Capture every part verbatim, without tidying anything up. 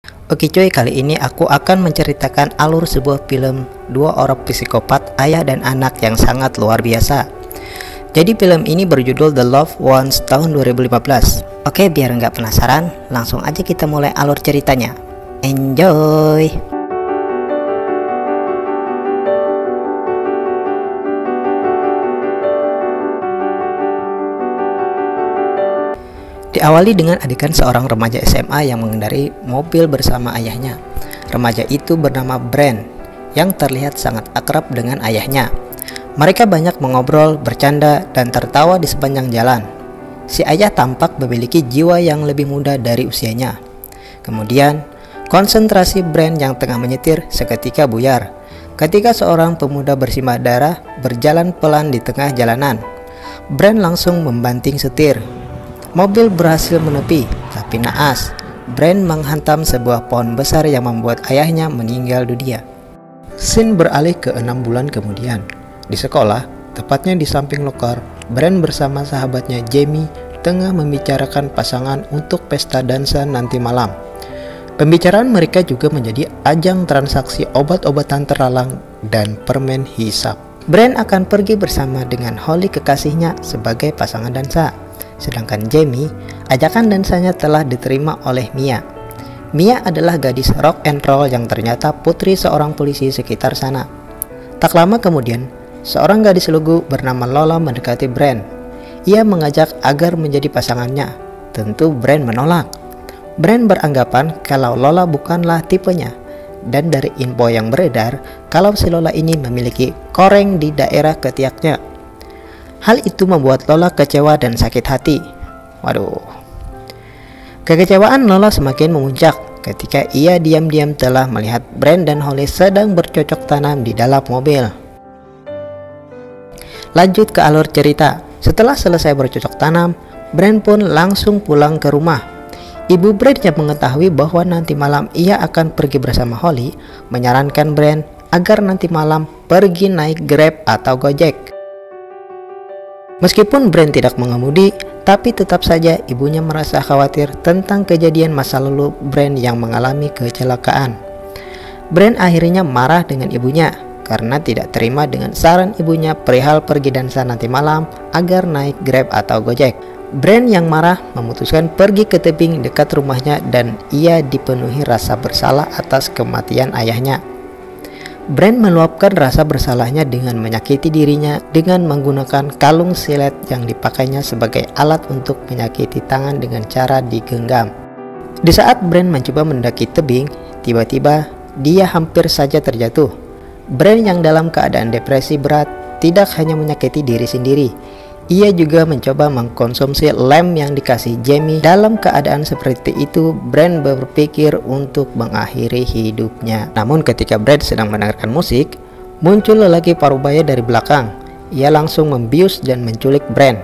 Oke cuy, kali ini aku akan menceritakan alur sebuah film dua orang psikopat ayah dan anak yang sangat luar biasa. Jadi film ini berjudul The Loved Ones tahun dua ribu lima belas. Oke, biar nggak penasaran, langsung aja kita mulai alur ceritanya. Enjoy! Diawali dengan adegan seorang remaja S M A yang mengendarai mobil bersama ayahnya. Remaja itu bernama Brent, yang terlihat sangat akrab dengan ayahnya. Mereka banyak mengobrol, bercanda, dan tertawa di sepanjang jalan. Si ayah tampak memiliki jiwa yang lebih muda dari usianya. Kemudian, konsentrasi Brent yang tengah menyetir seketika buyar ketika seorang pemuda bersimbah darah berjalan pelan di tengah jalanan. Brent langsung membanting setir. Mobil berhasil menepi, tapi naas, Brent menghantam sebuah pohon besar yang membuat ayahnya meninggal dunia. Scene beralih ke enam bulan kemudian. Di sekolah, tepatnya di samping loker, Brent bersama sahabatnya Jamie tengah membicarakan pasangan untuk pesta dansa nanti malam. Pembicaraan mereka juga menjadi ajang transaksi obat-obatan terlarang dan permen hisap. Brent akan pergi bersama dengan Holly kekasihnya sebagai pasangan dansa. Sedangkan Jamie, ajakan dansanya telah diterima oleh Mia. Mia adalah gadis rock and roll yang ternyata putri seorang polisi sekitar sana. Tak lama kemudian, seorang gadis lugu bernama Lola mendekati Brent. Ia mengajak agar menjadi pasangannya. Tentu Brent menolak. Brent beranggapan kalau Lola bukanlah tipenya. Dan dari info yang beredar, kalau si Lola ini memiliki koreng di daerah ketiaknya. Hal itu membuat Lola kecewa dan sakit hati. Waduh. Kekecewaan Lola semakin memuncak ketika ia diam-diam telah melihat Brent dan Holly sedang bercocok tanam di dalam mobil. Lanjut ke alur cerita. Setelah selesai bercocok tanam, Brent pun langsung pulang ke rumah. Ibu Brent yang mengetahui bahwa nanti malam ia akan pergi bersama Holly, menyarankan Brent agar nanti malam pergi naik Grab atau Gojek. Meskipun Brent tidak mengemudi, tapi tetap saja ibunya merasa khawatir tentang kejadian masa lalu Brent yang mengalami kecelakaan. Brent akhirnya marah dengan ibunya karena tidak terima dengan saran ibunya perihal pergi dansa nanti malam agar naik Grab atau Gojek. Brent yang marah memutuskan pergi ke tebing dekat rumahnya dan ia dipenuhi rasa bersalah atas kematian ayahnya. Brent meluapkan rasa bersalahnya dengan menyakiti dirinya dengan menggunakan kalung silet yang dipakainya sebagai alat untuk menyakiti tangan dengan cara digenggam. Di saat Brent mencoba mendaki tebing, tiba-tiba dia hampir saja terjatuh. Brent yang dalam keadaan depresi berat tidak hanya menyakiti diri sendiri, ia juga mencoba mengkonsumsi lem yang dikasih Jamie. Dalam keadaan seperti itu, Brent berpikir untuk mengakhiri hidupnya. Namun ketika Brent sedang mendengarkan musik, muncul lelaki parubaya dari belakang. Ia langsung membius dan menculik Brent.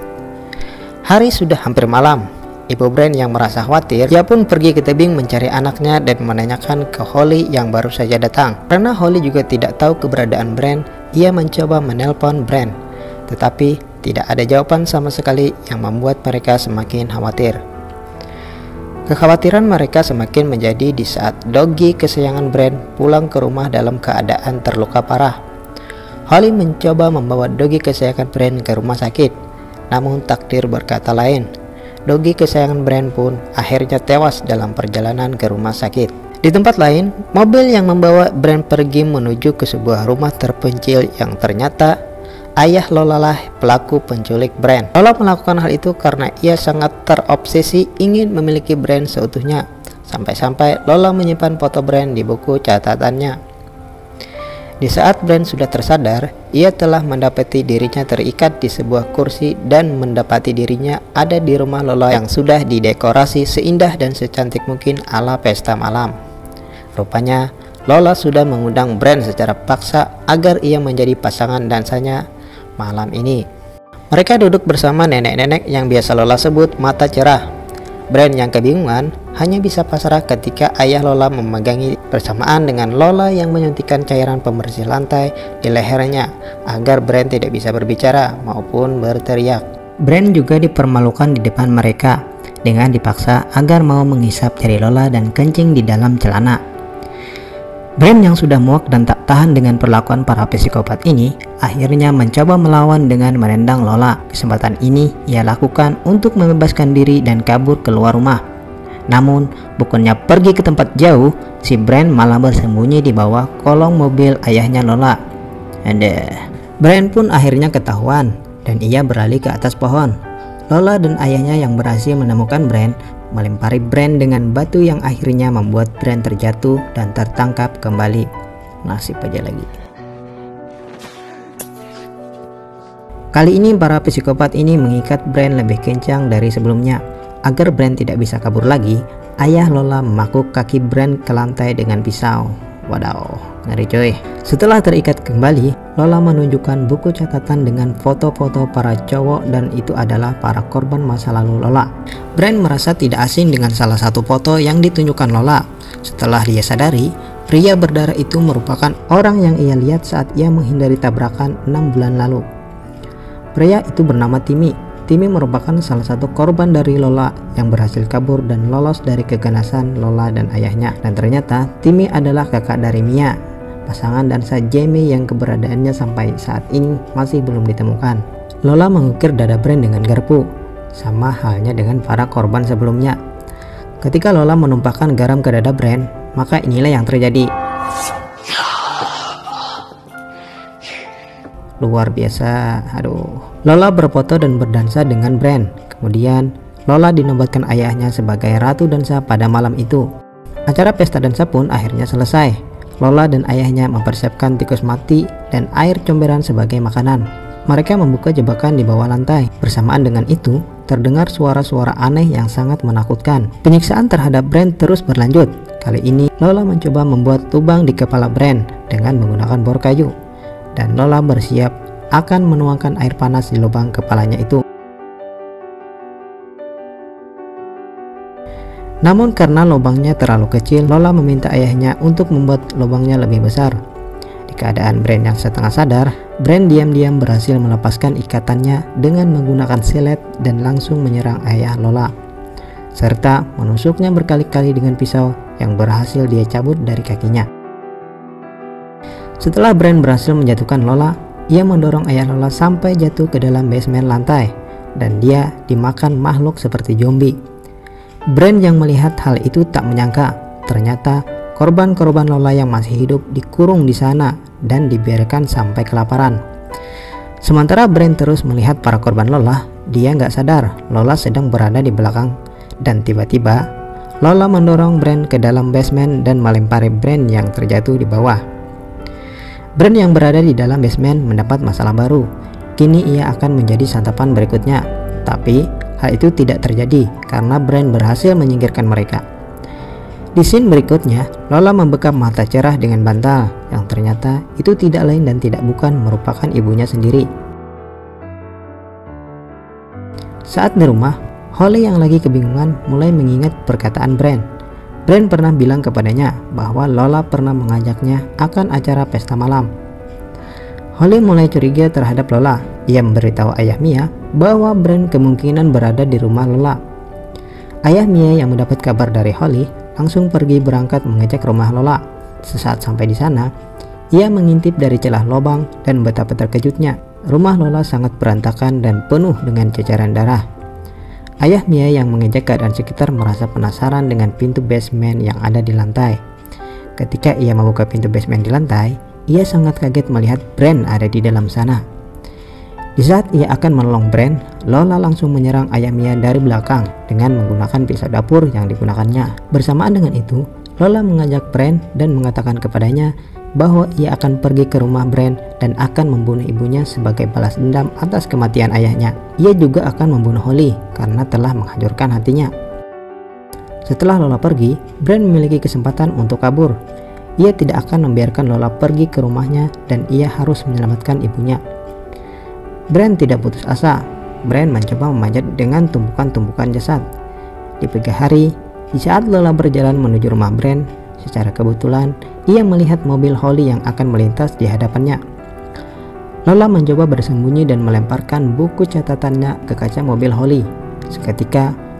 Hari sudah hampir malam. Ibu Brent yang merasa khawatir, ia pun pergi ke tebing mencari anaknya dan menanyakan ke Holly yang baru saja datang. Karena Holly juga tidak tahu keberadaan Brent, ia mencoba menelpon Brent. Tetapi tidak ada jawaban sama sekali yang membuat mereka semakin khawatir. Kekhawatiran mereka semakin menjadi di saat Doggy kesayangan Brent pulang ke rumah dalam keadaan terluka parah. Holly mencoba membawa Doggy kesayangan Brent ke rumah sakit, namun takdir berkata lain. Doggy kesayangan Brent pun akhirnya tewas dalam perjalanan ke rumah sakit. Di tempat lain, mobil yang membawa Brent pergi menuju ke sebuah rumah terpencil yang ternyata ayah Lola lah pelaku penculik Brent. Lola melakukan hal itu karena ia sangat terobsesi ingin memiliki Brent seutuhnya. Sampai-sampai Lola menyimpan foto Brent di buku catatannya. Di saat Brent sudah tersadar, ia telah mendapati dirinya terikat di sebuah kursi dan mendapati dirinya ada di rumah Lola yang sudah didekorasi seindah dan secantik mungkin ala pesta malam. Rupanya Lola sudah mengundang Brent secara paksa agar ia menjadi pasangan dansanya malam ini. Mereka duduk bersama nenek-nenek yang biasa Lola sebut mata cerah. Brent yang kebingungan hanya bisa pasrah ketika ayah Lola memegangi bersamaan dengan Lola yang menyuntikkan cairan pembersih lantai di lehernya agar Brent tidak bisa berbicara maupun berteriak. Brent juga dipermalukan di depan mereka. dengan dipaksa agar mau menghisap jari Lola dan kencing di dalam celana. Brand yang sudah muak dan tak tahan dengan perlakuan para psikopat ini akhirnya mencoba melawan dengan menendang Lola. Kesempatan ini ia lakukan untuk membebaskan diri dan kabur keluar rumah. Namun bukannya pergi ke tempat jauh, si Brand malah bersembunyi di bawah kolong mobil ayahnya Lola. Ada. Brand pun akhirnya ketahuan dan ia beralih ke atas pohon. Lola dan ayahnya yang berhasil menemukan Brand melempari Brand dengan batu yang akhirnya membuat Brand terjatuh dan tertangkap kembali. Nasib aja lagi. Kali ini para psikopat ini mengikat Brand lebih kencang dari sebelumnya. Agar Brand tidak bisa kabur lagi, ayah Lola memakuk kaki Brand ke lantai dengan pisau. Wadaw, ngeri coy. Setelah terikat kembali, Lola menunjukkan buku catatan dengan foto-foto para cowok dan itu adalah para korban masa lalu Lola. Brand merasa tidak asing dengan salah satu foto yang ditunjukkan Lola. Setelah dia sadari, pria berdarah itu merupakan orang yang ia lihat saat ia menghindari tabrakan enam bulan lalu. Pria itu bernama Timmy. Timmy merupakan salah satu korban dari Lola yang berhasil kabur dan lolos dari keganasan Lola dan ayahnya. Dan ternyata Timmy adalah kakak dari Mia, pasangan dansa Jamie yang keberadaannya sampai saat ini masih belum ditemukan. Lola mengukir dada Brand dengan garpu, sama halnya dengan para korban sebelumnya. Ketika Lola menumpahkan garam ke dada Brand, maka inilah yang terjadi. Luar biasa, aduh. Lola berfoto dan berdansa dengan Brand. Kemudian Lola dinobatkan ayahnya sebagai ratu dansa pada malam itu. Acara pesta dansa pun akhirnya selesai. Lola dan ayahnya mempersiapkan tikus mati dan air comberan sebagai makanan. Mereka membuka jebakan di bawah lantai. Bersamaan dengan itu, terdengar suara-suara aneh yang sangat menakutkan. Penyiksaan terhadap Brand terus berlanjut. Kali ini Lola mencoba membuat lubang di kepala Brand dengan menggunakan bor kayu. Dan Lola bersiap akan menuangkan air panas di lubang kepalanya itu. Namun karena lubangnya terlalu kecil, Lola meminta ayahnya untuk membuat lubangnya lebih besar. Di keadaan Brand yang setengah sadar, Brand diam-diam berhasil melepaskan ikatannya dengan menggunakan silet dan langsung menyerang ayah Lola, serta menusuknya berkali-kali dengan pisau yang berhasil dia cabut dari kakinya. Setelah Brand berhasil menjatuhkan Lola, ia mendorong ayah Lola sampai jatuh ke dalam basement lantai dan dia dimakan makhluk seperti zombie. Brand yang melihat hal itu tak menyangka ternyata korban-korban Lola yang masih hidup dikurung di sana dan dibiarkan sampai kelaparan. Sementara Brand terus melihat para korban Lola, dia nggak sadar Lola sedang berada di belakang dan tiba-tiba Lola mendorong Brand ke dalam basement dan melempari Brand yang terjatuh di bawah. Brand yang berada di dalam basement mendapat masalah baru. Kini ia akan menjadi santapan berikutnya. Tapi hal itu tidak terjadi karena Brand berhasil menyingkirkan mereka. Di scene berikutnya, Lola membekap mata cerah dengan bantal yang ternyata itu tidak lain dan tidak bukan merupakan ibunya sendiri. Saat di rumah, Holly yang lagi kebingungan mulai mengingat perkataan Brand. Brand pernah bilang kepadanya bahwa Lola pernah mengajaknya akan acara pesta malam. Holly mulai curiga terhadap Lola. Ia memberitahu ayah Mia bahwa Brand kemungkinan berada di rumah Lola. Ayah Mia yang mendapat kabar dari Holly langsung pergi berangkat mengecek rumah Lola. Sesaat sampai di sana, ia mengintip dari celah lubang dan betapa terkejutnya. Rumah Lola sangat berantakan dan penuh dengan ceceran darah. Ayah Mia yang mengecek keadaan sekitar merasa penasaran dengan pintu basement yang ada di lantai. Ketika ia membuka pintu basement di lantai, ia sangat kaget melihat Brand ada di dalam sana. Di saat ia akan menolong Brand, Lola langsung menyerang ayah Mia dari belakang dengan menggunakan pisau dapur yang digunakannya. Bersamaan dengan itu, Lola mengajak Brand dan mengatakan kepadanya bahwa ia akan pergi ke rumah Brand dan akan membunuh ibunya sebagai balas dendam atas kematian ayahnya. Ia juga akan membunuh Holly karena telah menghancurkan hatinya. Setelah Lola pergi, Brand memiliki kesempatan untuk kabur. Ia tidak akan membiarkan Lola pergi ke rumahnya dan ia harus menyelamatkan ibunya. Brand tidak putus asa. Brand mencoba memanjat dengan tumpukan-tumpukan jasad. Di pagi hari, di saat Lola berjalan menuju rumah Brand, secara kebetulan ia melihat mobil Holly yang akan melintas di hadapannya. Lola mencoba bersembunyi dan melemparkan buku catatannya ke kaca mobil Holly. Seketika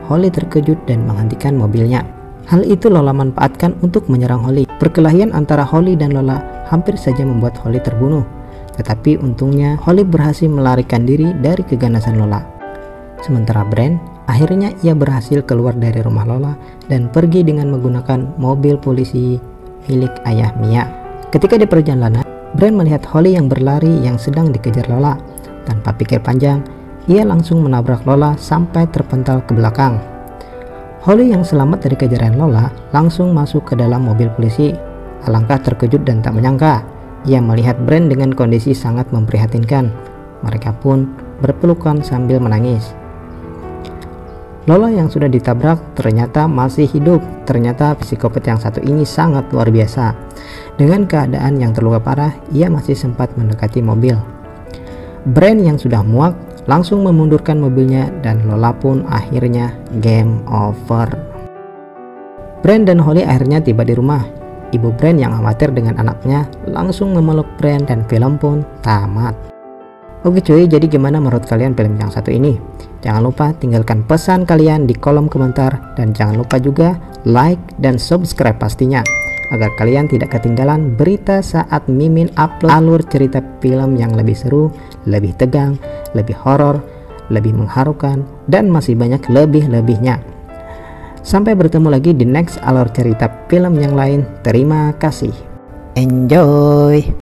Holly terkejut dan menghentikan mobilnya. Hal itu Lola manfaatkan untuk menyerang Holly. Perkelahian antara Holly dan Lola hampir saja membuat Holly terbunuh. Tetapi untungnya Holly berhasil melarikan diri dari keganasan Lola. Sementara Brand, akhirnya ia berhasil keluar dari rumah Lola dan pergi dengan menggunakan mobil polisi milik ayah Mia. Ketika di perjalanan, Brand melihat Holly yang berlari yang sedang dikejar Lola. Tanpa pikir panjang, ia langsung menabrak Lola sampai terpental ke belakang. Holly yang selamat dari kejaran Lola langsung masuk ke dalam mobil polisi. Alangkah terkejut dan tak menyangka, ia melihat Brand dengan kondisi sangat memprihatinkan. Mereka pun berpelukan sambil menangis. Lola yang sudah ditabrak ternyata masih hidup. Ternyata psikopat yang satu ini sangat luar biasa. Dengan keadaan yang terluka parah, ia masih sempat mendekati mobil. Brand yang sudah muak langsung memundurkan mobilnya dan Lola pun akhirnya game over. Brand dan Holly akhirnya tiba di rumah. Ibu Brand yang khawatir dengan anaknya langsung memeluk Brand dan film pun tamat. Oke cuy, jadi gimana menurut kalian film yang satu ini? Jangan lupa tinggalkan pesan kalian di kolom komentar dan jangan lupa juga like dan subscribe pastinya, agar kalian tidak ketinggalan berita saat Mimin upload alur cerita film yang lebih seru, lebih tegang, lebih horor, lebih mengharukan, dan masih banyak lebih-lebihnya. Sampai bertemu lagi di next alur cerita film yang lain. Terima kasih. Enjoy.